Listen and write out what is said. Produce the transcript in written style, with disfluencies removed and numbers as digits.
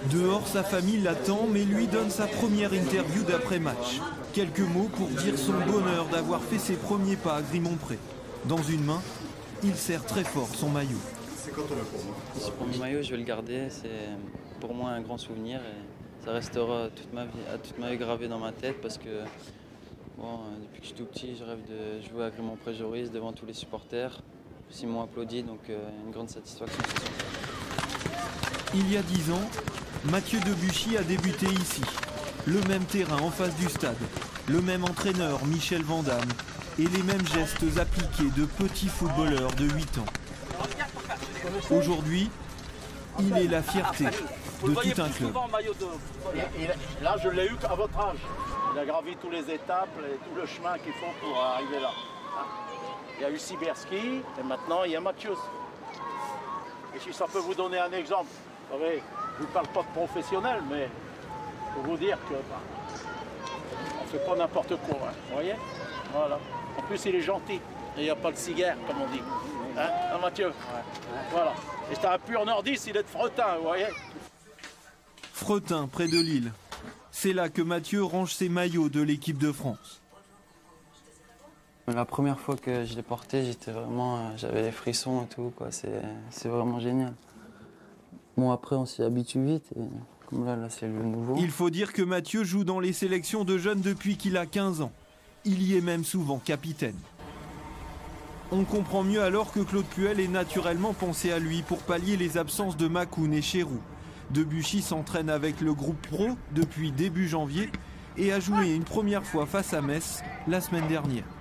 Dehors, sa famille l'attend, mais lui donne sa première interview d'après-match. Quelques mots pour dire son bonheur d'avoir fait ses premiers pas à Grimont-Pré. Dans une main, il serre très fort son maillot. C'est quand on a pour moi. Ce premier maillot, je vais le garder. C'est pour moi un grand souvenir et ça restera toute ma vie gravé dans ma tête parce que depuis que je suis tout petit, je rêve de jouer à Grimont-Pré-Joris devant tous les supporters. Ils m'ont applaudi, donc une grande satisfaction. Il y a 10 ans, Mathieu Debuchy a débuté ici. Le même terrain en face du stade, le même entraîneur Michel Vandamme et les mêmes gestes appliqués de petits footballeurs de 8 ans. Aujourd'hui, il est la fierté de tout un club. Là, je l'ai eu à votre âge. Il a gravi toutes les étapes et tout le chemin qu'il faut pour arriver là. Il y a eu Sibierski et maintenant il y a Mathieu. Et si ça peut vous donner un exemple, vous savez, je ne vous parle pas de professionnel, mais pour vous dire que on ne fait pas n'importe quoi, hein, vous voyez. Voilà. En plus, il est gentil. Et il n'y a pas de cigare, comme on dit. Hein, Mathieu? Ouais. Voilà. Et c'est un pur nordiste, il est de Fretin, vous voyez. Fretin, près de Lille. C'est là que Mathieu range ses maillots de l'équipe de France. La première fois que je l'ai porté, j'avais les frissons et tout, quoi. C'est vraiment génial. Bon, après, on s'y habitue vite. Et comme là, c'est le nouveau. Il faut dire que Mathieu joue dans les sélections de jeunes depuis qu'il a 15 ans. Il y est même souvent capitaine. On comprend mieux alors que Claude Puel ait naturellement pensé à lui pour pallier les absences de Makoun et Cherou. Debuchy s'entraîne avec le groupe pro depuis début janvier et a joué une première fois face à Metz la semaine dernière.